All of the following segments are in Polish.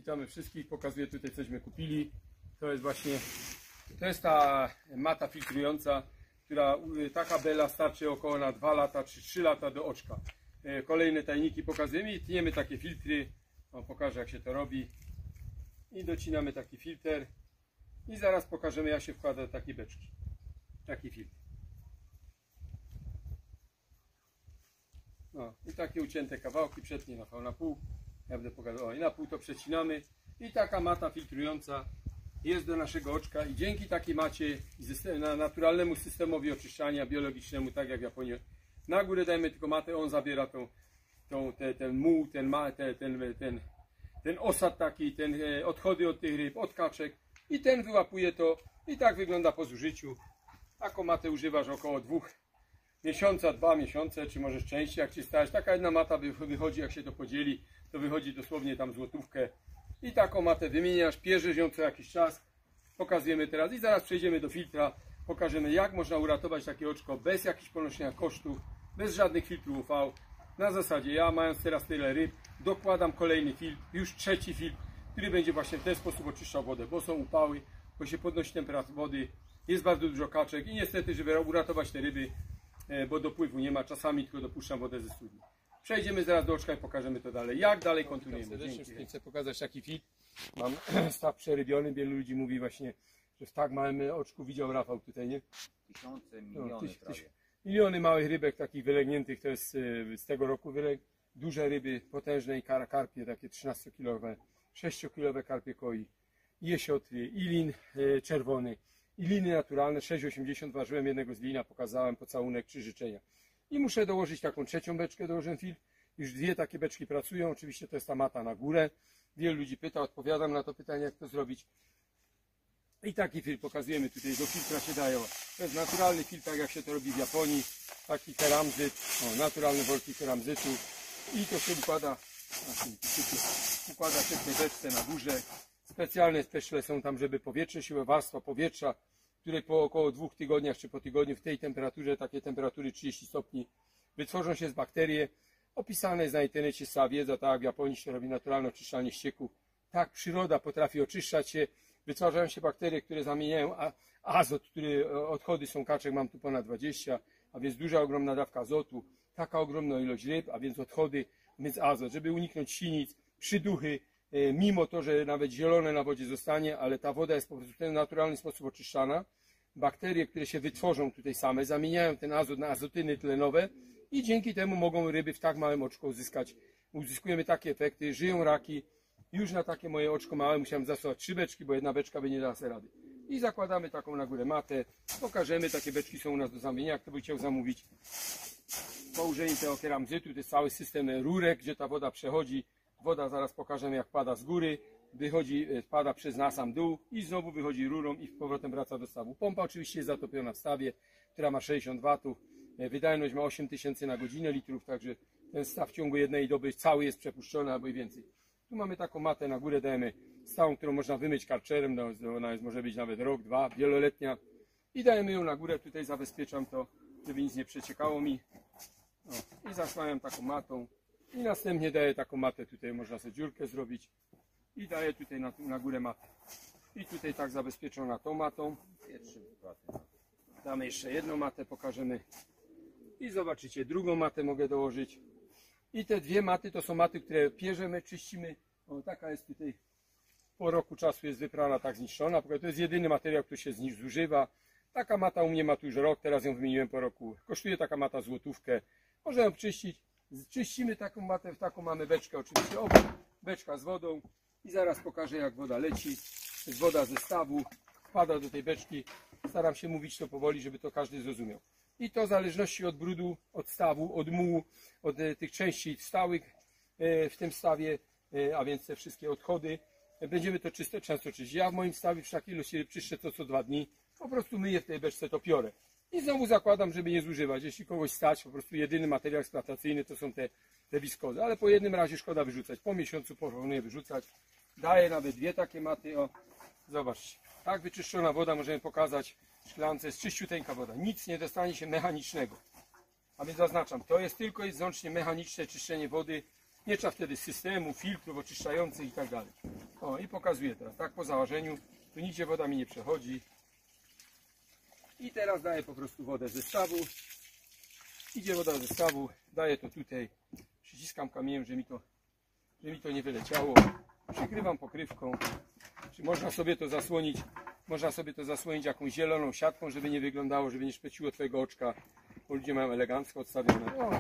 Witamy wszystkich. Pokazuję tutaj, cośmy kupili. To jest właśnie, to jest ta mata filtrująca, która, taka bela starczy około na 2 lata czy 3 lata do oczka. Kolejne tajniki pokazujemy i tniemy takie filtry. O, pokażę, jak się to robi. I docinamy taki filtr. I zaraz pokażemy, jak się wkłada takie beczki. Taki filtr. No i takie ucięte kawałki, przetnie na V na pół. Ja będę pokazał. O, i na pół to przecinamy. I taka mata filtrująca jest do naszego oczka. I dzięki takiej macie, naturalnemu systemowi oczyszczania biologicznemu, tak jak w Japonii, na górę dajemy tylko matę, on zabiera ten muł, ten osad taki, odchody od tych ryb, od kaczek. I ten wyłapuje to. I tak wygląda po zużyciu. Taką matę używasz około 2 miesiąca, 2 miesiące, czy możesz częściej, jak ci stać. Taka jedna mata wychodzi, jak się to podzieli, to wychodzi dosłownie tam złotówkę. I taką matę wymieniasz, pierzesz ją co jakiś czas. Pokazujemy teraz i zaraz przejdziemy do filtra. Pokażemy, jak można uratować takie oczko bez jakichś ponoszenia kosztów, bez żadnych filtrów UV. Na zasadzie ja, mając teraz tyle ryb, dokładam kolejny filtr, już trzeci filtr, który będzie właśnie w ten sposób oczyszczał wodę, bo są upały, bo się podnosi temperatura wody, jest bardzo dużo kaczek i niestety, żeby uratować te ryby, bo dopływu nie ma, czasami tylko dopuszczam wodę ze studni. Przejdziemy zaraz do oczka i pokażemy to dalej. Jak dalej kontynuujemy. Chcę pokazać taki filtr. Mam staw przerybiony. Wielu ludzi mówi właśnie, że w tak małym oczku widział Rafał tutaj, nie? Tysiące, miliony miliony małych rybek takich wylegniętych, to jest z tego roku wyleg. Duże ryby, potężne i karpie, takie 13-kilowe, 6-kilowe karpie koi, jesiotry, i lin czerwony, i liny naturalne, 6,80 ważyłem jednego z lina, pokazałem pocałunek, 3 życzenia. I muszę dołożyć taką trzecią beczkę, dołożyłem filtr. Już 2 takie beczki pracują, oczywiście to jest ta mata na górę. Wielu ludzi pyta, odpowiadam na to pytanie, jak to zrobić. I taki filtr pokazujemy tutaj, do filtra się daje. To jest naturalny filtr, tak jak się to robi w Japonii. Taki keramzyt, naturalne worki keramzytu. I to się układa się w tej beczce na górze. Specjalne speszle są tam, żeby powietrze, siłę warstwa powietrza, które po około 2 tygodniach czy po tygodniu w tej temperaturze, takiej temperatury 30 stopni, wytworzą się z bakterie. Opisane jest na internecie cała wiedza, tak jak w Japonii się robi naturalne oczyszczalnie ścieków. Tak przyroda potrafi oczyszczać się, wytwarzają się bakterie, które zamieniają azot, odchody są kaczek, mam tu ponad 20, a więc duża, ogromna dawka azotu, taka ogromna ilość ryb, a więc odchody, a więc azot, żeby uniknąć sinic, przyduchy, mimo to, że nawet zielone na wodzie zostanie, ale ta woda jest po prostu w ten naturalny sposób oczyszczana. Bakterie, które się wytworzą tutaj same, zamieniają ten azot na azotyny tlenowe i dzięki temu mogą ryby w tak małym oczku uzyskujemy takie efekty, żyją raki. Już na takie moje oczko małe musiałem zastosować 3 beczki, bo jedna beczka by nie dała sobie rady. I zakładamy taką na górę matę, pokażemy, takie beczki są u nas do zamówienia, jak to by chciał zamówić. Po użyciu tego keramzytu, to jest cały system rurek, gdzie ta woda przechodzi. Woda zaraz pokażemy, jak pada z góry, wychodzi, pada przez nas sam dół i znowu wychodzi rurą i z powrotem wraca do stawu. Pompa oczywiście jest zatopiona w stawie, która ma 60 watów, wydajność ma 8000 na godzinę litrów, także ten staw w ciągu jednej doby cały jest przepuszczony albo i więcej. Tu mamy taką matę, na górę dajemy stałą, którą można wymyć karczerem, ona może być nawet rok, 2, wieloletnia i dajemy ją na górę, tutaj zabezpieczam to, żeby nic nie przeciekało mi. I zasłaniam taką matą. I następnie daję taką matę, tutaj można sobie dziurkę zrobić i daję tutaj na górę matę. I tutaj tak zabezpieczona tą matą. Damy jeszcze jedną matę, pokażemy. I zobaczycie, drugą matę mogę dołożyć. I te 2 maty to są maty, które pierzemy, czyścimy. O, taka jest tutaj, po roku czasu jest wyprana, tak zniszczona. To jest jedyny materiał, który się zużywa. Taka mata u mnie ma tu już rok, teraz ją wymieniłem po roku. Kosztuje taka mata złotówkę. Można ją czyścić. Czyścimy taką matę, w taką mamy beczkę oczywiście obok, beczka z wodą i zaraz pokażę, jak woda leci. Jest woda ze stawu, wpada do tej beczki. Staram się mówić to powoli, żeby to każdy zrozumiał. I to w zależności od brudu, od stawu, od mułu, od tych części stałych w tym stawie, a więc te wszystkie odchody. Będziemy to często czyścić. Ja w moim stawie przy takiej ilości ryb czyszczę to co 2 dni. Po prostu myję w tej beczce to piorę. I znowu zakładam, żeby nie zużywać. Jeśli kogoś stać, po prostu jedyny materiał eksploatacyjny to są te wiskozy. Ale po jednym razie szkoda wyrzucać. Po miesiącu proponuję wyrzucać. Daję nawet 2 takie maty. O, zobaczcie. Tak wyczyszczona woda możemy pokazać w szklance. Jest czyściuteńka woda. Nic nie dostanie się mechanicznego. A więc zaznaczam, to jest tylko i wyłącznie mechaniczne czyszczenie wody. Nie trzeba wtedy systemu, filtrów oczyszczających i tak dalej. O, i pokazuję teraz, tak po założeniu, tu nigdzie woda mi nie przechodzi. I teraz daję po prostu wodę ze stawu. Idzie woda ze stawu, daję to tutaj, przyciskam kamieniem, że mi to nie wyleciało. Przykrywam pokrywką. Czy można sobie to zasłonić jakąś zieloną siatką, żeby nie wyglądało, żeby nie szpeciło twojego oczka, bo ludzie mają elegancko odstawione. O.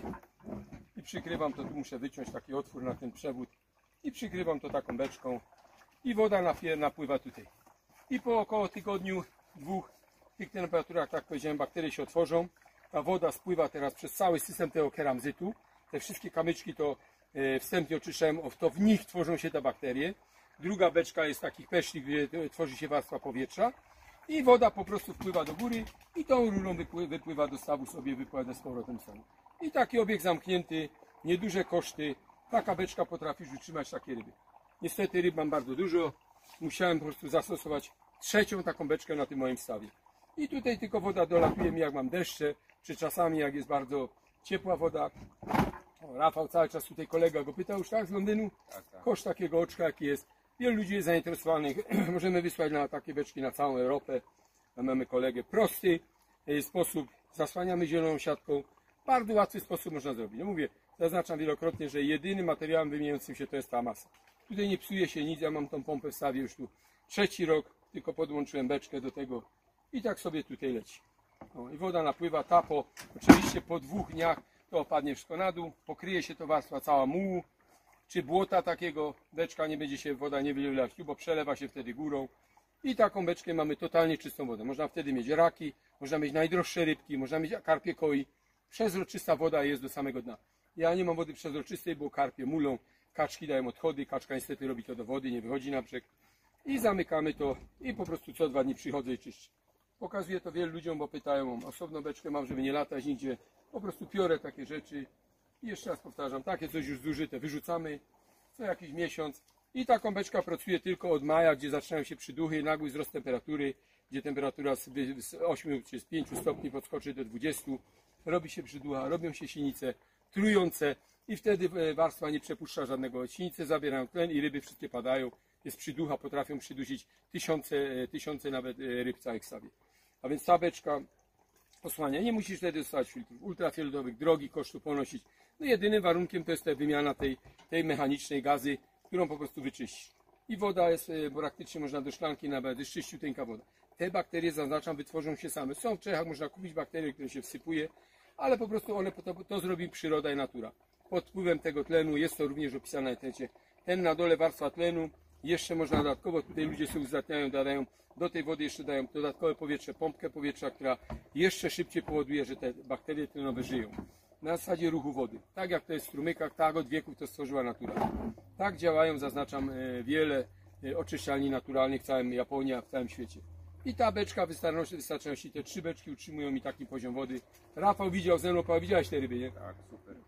I przykrywam to, tu muszę wyciąć taki otwór na ten przewód. I przykrywam to taką beczką. I woda napływa tutaj. I po około tygodniu, dwóch, w tych temperaturach, tak powiedziałem, bakterie się otworzą. Ta woda spływa teraz przez cały system tego keramzytu. Te wszystkie kamyczki to wstępnie oczyszczałem, to w nich tworzą się te bakterie. Druga beczka jest takich peszli, gdzie tworzy się warstwa powietrza. I woda po prostu wpływa do góry i tą rurą wypływa do stawu sobie, wypływa z powrotem stawu. I taki obieg zamknięty, nieduże koszty. Taka beczka potrafi już utrzymać takie ryby. Niestety ryb mam bardzo dużo. Musiałem po prostu zastosować trzecią taką beczkę na tym moim stawie. I tutaj tylko woda dolatuje mi, jak mam deszcze, czy czasami jak jest bardzo ciepła woda. O, Rafał cały czas tutaj, kolega go pytał już, tak, z Londynu? Tak. Koszt takiego oczka jaki jest. Wielu ludzi jest zainteresowanych. Możemy wysłać na takie beczki na całą Europę. Mamy kolegę. Prosty sposób. Zasłaniamy zieloną siatką. Bardzo łatwy sposób można zrobić. No mówię, zaznaczam wielokrotnie, że jedynym materiałem wymieniającym się to jest ta masa. Tutaj nie psuje się nic. Ja mam tą pompę w stawie już tu trzeci rok. Tylko podłączyłem beczkę do tego i tak sobie tutaj leci. O, i woda napływa. Oczywiście po 2 dniach to opadnie wszystko na dół. Pokryje się to warstwa cała mułu czy błota takiego, beczka nie będzie się woda nie wylewać, bo przelewa się wtedy górą. I taką beczkę mamy totalnie czystą wodę. Można wtedy mieć raki, można mieć najdroższe rybki, można mieć karpie koi. Przezroczysta woda jest do samego dna. Ja nie mam wody przezroczystej, bo karpie mulą, kaczki dają odchody, kaczka niestety robi to do wody, nie wychodzi na brzeg. I zamykamy to i po prostu co 2 dni przychodzę i czyszczę. Pokazuję to wielu ludziom, bo pytają, osobną beczkę mam, żeby nie latać nigdzie. Po prostu piorę takie rzeczy. I jeszcze raz powtarzam, takie coś już zużyte wyrzucamy co jakiś miesiąc. I taką beczka pracuje tylko od maja, gdzie zaczynają się przyduchy, nagły wzrost temperatury, gdzie temperatura z 8 czy z 5 stopni podskoczy do 20. Robi się przyducha, robią się sinice trujące i wtedy warstwa nie przepuszcza żadnego. Sinice zabierają tlen i ryby wszystkie padają. Jest przyducha, potrafią przydusić tysiące nawet ryb w całej stawie. A więc ta beczka osłania. Nie musisz wtedy dostawać filtrów ultrafioledowych, drogi kosztu ponosić. No jedynym warunkiem to jest ta wymiana tej mechanicznej gazy, którą po prostu wyczyścisz. I woda jest, praktycznie można do szklanki nawet, jest czyściuteńka woda. Te bakterie, zaznaczam, wytworzą się same. Są w Czechach, można kupić bakterie, które się wsypuje, ale po prostu one to zrobi przyroda i natura. Pod wpływem tego tlenu, jest to również opisane na internecie, ten na dole warstwa tlenu, jeszcze można dodatkowo, tutaj ludzie się uzdatniają, dodają do tej wody jeszcze dają dodatkowe powietrze, pompkę powietrza, która jeszcze szybciej powoduje, że te bakterie tlenowe żyją. Na zasadzie ruchu wody. Tak jak to jest w strumykach, tak od wieków to stworzyła natura. Tak działają, zaznaczam, wiele oczyszczalni naturalnych w całym Japonii, a w całym świecie. I ta beczka wystarczająco, te 3 beczki utrzymują mi taki poziom wody. Rafał widział ze mną, widziałeś te ryby, nie? Tak, super.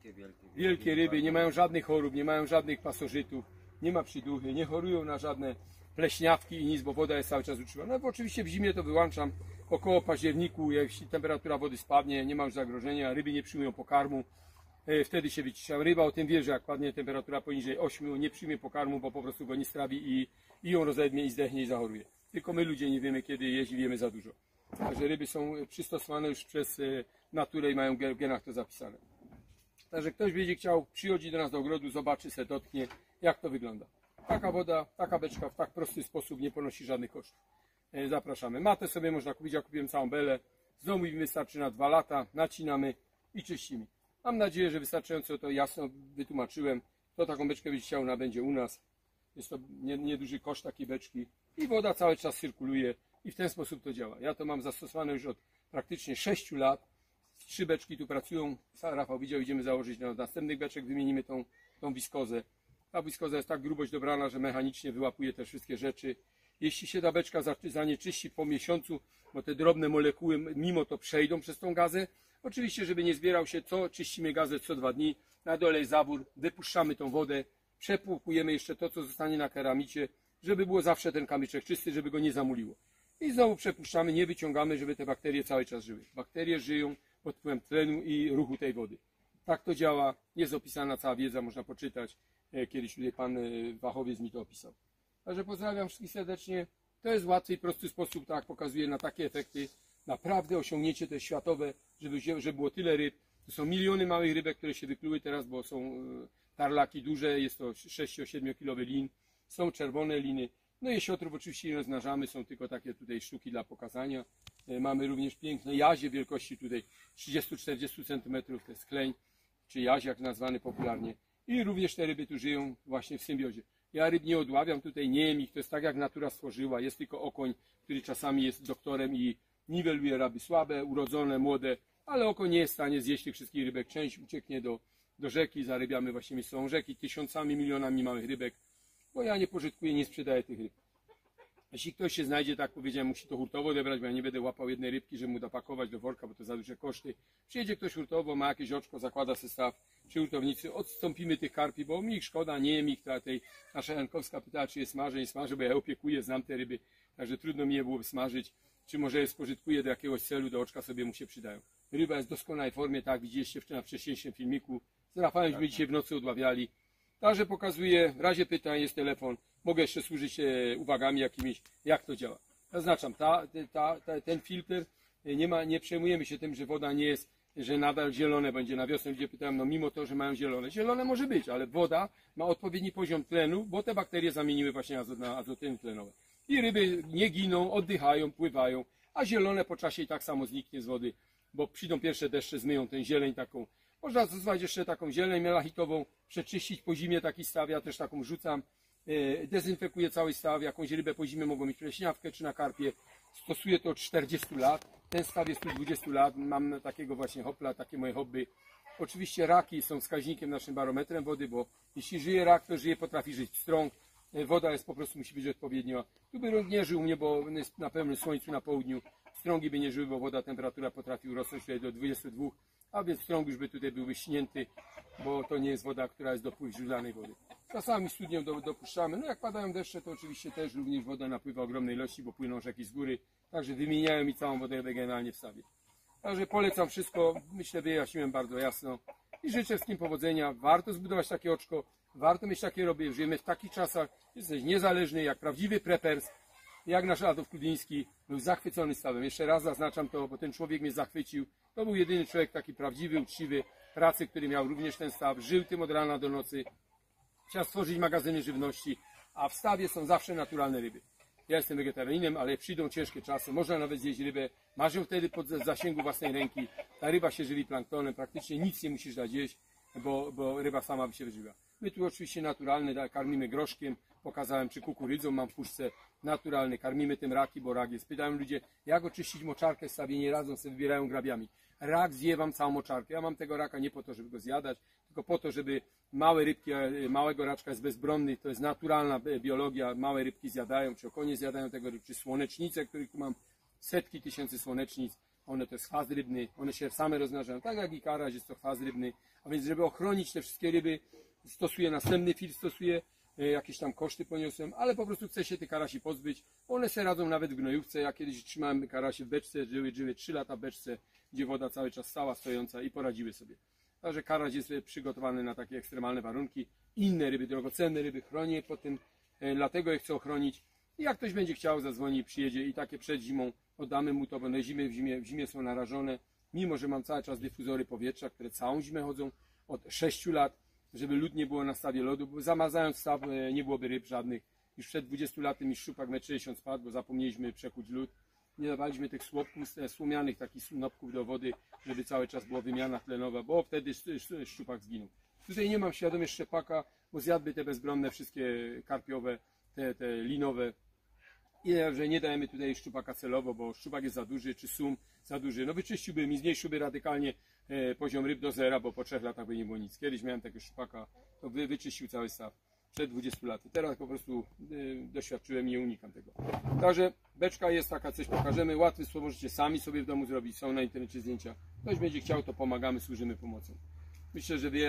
Wielkie ryby, nie mają żadnych chorób, nie mają żadnych pasożytów, nie ma przyduchy, nie chorują na żadne pleśniawki i nic, bo woda jest cały czas utrzymana. No bo oczywiście w zimie to wyłączam około październiku, jeśli temperatura wody spadnie, nie ma już zagrożenia, ryby nie przyjmują pokarmu, wtedy się wycisza. Ryba o tym wie, że jak padnie temperatura poniżej 8, nie przyjmie pokarmu, bo po prostu go nie strawi i ją rozedmie i zdechnie i zachoruje. Tylko my ludzie nie wiemy, kiedy jeść i wiemy za dużo. Także ryby są przystosowane już przez naturę i mają w genach to zapisane. Także ktoś będzie chciał, przychodzi do nas do ogrodu, zobaczy, se dotknie, jak to wygląda. Taka woda, taka beczka w tak prosty sposób nie ponosi żadnych kosztów. Zapraszamy. Matę sobie można kupić, ja kupiłem całą belę. Znowu mi wystarczy na 2 lata, nacinamy i czyścimy. Mam nadzieję, że wystarczająco to jasno wytłumaczyłem. Kto taką beczkę będzie chciał, ona będzie u nas. Jest to nieduży koszt takiej beczki. I woda cały czas cyrkuluje i w ten sposób to działa. Ja to mam zastosowane już od praktycznie 6 lat. 3 beczki tu pracują. Rafał widział, idziemy założyć na następnych beczek, wymienimy tą wiskozę. Ta wiskoza jest tak grubość dobrana, że mechanicznie wyłapuje te wszystkie rzeczy. Jeśli się ta beczka zanieczyści po miesiącu, bo te drobne molekuły mimo to przejdą przez tą gazę, oczywiście, żeby nie zbierał się, czyścimy gazę co 2 dni, na dole jest zawór, wypuszczamy tą wodę, przepłukujemy jeszcze to, co zostanie na keramicie, żeby było zawsze ten kamyczek czysty, żeby go nie zamuliło. I znowu przepuszczamy, nie wyciągamy, żeby te bakterie cały czas żyły. Bakterie żyją pod wpływem tlenu i ruchu tej wody. Tak to działa, jest opisana cała wiedza, można poczytać. Kiedyś tutaj pan fachowiec mi to opisał. Także pozdrawiam wszystkich serdecznie. To jest łatwy i prosty sposób, tak jak pokazuję, na takie efekty. Naprawdę osiągnięcie te światowe, żeby było tyle ryb. To są miliony małych rybek, które się wypluły teraz, bo są tarlaki duże, jest to 6-7 kilowy lin, są czerwone liny. No i siotrów oczywiście nie rozmnażamy, są tylko takie tutaj sztuki dla pokazania. Mamy również piękne jazie wielkości tutaj 30-40 cm, to jest kleń, czy jazie jak nazwany popularnie. I również te ryby tu żyją właśnie w symbiozie. Ja ryb nie odławiam tutaj, nie jem ich, to jest tak jak natura stworzyła. Jest tylko okoń, który czasami jest doktorem i niweluje ryby słabe, urodzone, młode, ale oko nie jest w stanie zjeść tych wszystkich rybek. Część ucieknie do rzeki, zarybiamy właśnie miejscową rzeki, tysiącami, milionami małych rybek, bo ja nie pożytkuję, nie sprzedaję tych ryb. Jeśli ktoś się znajdzie, tak powiedziałem, musi to hurtowo odebrać, bo ja nie będę łapał jednej rybki, żeby mu dopakować do worka, bo to za duże koszty. Przyjedzie ktoś hurtowo, ma jakieś oczko, zakłada sobie staw, czy hurtownicy, odstąpimy tych karpi, bo mi ich szkoda, nie jem ich. Nasza Jankowska pytała, czy je smażę, nie smażę, bo ja opiekuję, znam te ryby, także trudno mi je byłoby smażyć, czy może je spożytkuję do jakiegoś celu, do oczka sobie mu się przydają. Ryba jest w doskonałej formie, tak widzieliście na wcześniejszym filmiku. Z Rafałem dzisiaj w nocy odławiali. Także pokazuję, w razie pytań jest telefon. Mogę jeszcze służyć uwagami jakimiś, jak to działa. Zaznaczam, ten filtr, nie przejmujemy się tym, że woda nie jest, że nadal zielone będzie na wiosnę. Ludzie pytają, no mimo to, że mają zielone. Zielone może być, ale woda ma odpowiedni poziom tlenu, bo te bakterie zamieniły właśnie azot na azotyny tlenowe. I ryby nie giną, oddychają, pływają, a zielone po czasie i tak samo zniknie z wody, bo przyjdą pierwsze deszcze, zmyją tę zieleń taką. Można zastosować jeszcze taką zieleń melachitową, przeczyścić po zimie taki staw, ja też taką rzucam. Dezynfekuję cały staw, jakąś rybę po zimie mogą mieć pleśniawkę czy na karpie. Stosuję to od 40 lat. Ten staw jest tu 20 lat. Mam takiego właśnie hopla, takie moje hobby. Oczywiście raki są wskaźnikiem, naszym barometrem wody, bo jeśli żyje rak, to potrafi żyć strąg. Woda jest po prostu musi być odpowiednio. Tu by nie żył mnie, bo jest na pełnym słońcu na południu. Strągi by nie żyły, bo woda, temperatura potrafi urosnąć tutaj do 22, a więc strąg już by tutaj był wyśnięty, bo to nie jest woda, która jest do pływ źródlanej wody. Czasami studnię dopuszczamy. No jak padają deszcze, to oczywiście też również woda napływa ogromnej ilości, bo płyną rzeki z góry. Także wymieniają mi całą wodę regionalnie w stawie. Także polecam wszystko. Myślę, wyjaśniłem bardzo jasno. I życzę wszystkim powodzenia. Warto zbudować takie oczko. Warto mieć takie robię. Żyjemy w takich czasach. Jesteś niezależny, jak prawdziwy preppers. Jak nasz Adolf Kludiński był zachwycony stawem. Jeszcze raz zaznaczam to, bo ten człowiek mnie zachwycił. To był jedyny człowiek taki prawdziwy, uczciwy pracy, który miał również ten staw. Żył tym od rana do nocy. Chciał stworzyć magazyny żywności, a w stawie są zawsze naturalne ryby. Ja jestem wegetarianinem, ale jak przyjdą ciężkie czasy, można nawet zjeść rybę. Masz ją wtedy pod zasięgu własnej ręki. Ta ryba się żywi planktonem, praktycznie nic nie musisz dać jeść, bo ryba sama by się wyżywiła. My tu oczywiście naturalne, karmimy groszkiem, pokazałem, czy kukurydzą mam w puszce, naturalny, karmimy tym raki, bo rak jest. Pytają ludzie, jak oczyścić moczarkę w stawie, nie radzą sobie, wybierają grabiami. Rak zje wam całą moczarkę. Ja mam tego raka nie po to, żeby go zjadać, tylko po to, żeby małe rybki, małego raczka jest bezbronny, to jest naturalna biologia, małe rybki zjadają, czy okonie zjadają tego ryb, czy słonecznice, których tu mam setki tysięcy słonecznic, one to jest chwast rybny, one się same rozmnażają, tak jak i karaś jest to chwast rybny, a więc żeby ochronić te wszystkie ryby, stosuję następny filtr, stosuję, jakieś tam koszty poniosłem, ale po prostu chcę się tych karasi pozbyć, one se radzą nawet w gnojówce, ja kiedyś trzymałem karasie w beczce, żyły 3 lata w beczce, gdzie woda cały czas stała, stojąca i poradziły sobie. Także karaś jest przygotowany na takie ekstremalne warunki. Inne ryby, drogocenne ryby chronię po tym, dlatego je chcę ochronić. I jak ktoś będzie chciał, zadzwoni, przyjedzie i takie przed zimą oddamy mu to, bo na w zimie są narażone. Mimo że mam cały czas dyfuzory powietrza, które całą zimę chodzą od 6 lat, żeby lód nie było na stawie lodu, bo zamazając staw nie byłoby ryb żadnych. Już przed 20 laty mi szczupak 1,60 m spadł, bo zapomnieliśmy przekuć lód. Nie dawaliśmy tych słomianych takich snopków do wody, żeby cały czas była wymiana tlenowa, bo wtedy szczupak zginął. Tutaj nie mam świadomie szczepaka, bo zjadłby te bezbronne wszystkie karpiowe, te linowe. I że nie dajemy tutaj szczupaka celowo, bo szczupak jest za duży, czy sum za duży. No wyczyściłby mi, zmniejszyłby radykalnie poziom ryb do zera, bo po 3 latach by nie było nic. Kiedyś miałem takiego szczupaka, to wyczyścił cały staw. Przed 20 laty. Teraz po prostu doświadczyłem i nie unikam tego. Także beczka jest taka, coś pokażemy. Łatwy sposób, możecie sami sobie w domu zrobić. Są na internecie zdjęcia. Ktoś będzie chciał, to pomagamy, służymy pomocą. Myślę, że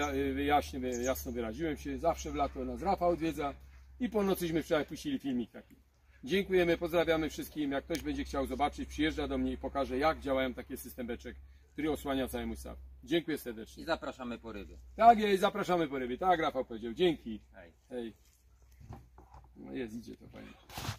jasno wyraziłem się. Zawsze w lato nas Rafał odwiedza i po nocyśmy wczoraj puścili filmik taki. Dziękujemy, pozdrawiamy wszystkim. Jak ktoś będzie chciał zobaczyć, przyjeżdża do mnie i pokaże, jak działają takie system beczek, który osłania cały mój staw. Dziękuję serdecznie. I zapraszamy po ryby. Tak jest, zapraszamy po ryby. Tak, Rafał powiedział. Dzięki. Hej. Hej. No jest, idzie to fajnie.